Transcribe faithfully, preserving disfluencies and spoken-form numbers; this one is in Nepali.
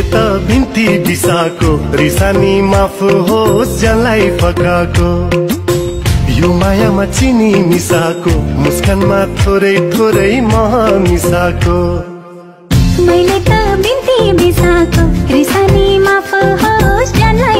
त बिन्ती बिसाको रिसानी माफ होस् जानलाई फकाको यो मायामा चिनी मिसाको मुस्कानमा थोरै थोरै मह मिसाको मैले त बिन्ती बिसाको रिसानी माफ होस् जानलाई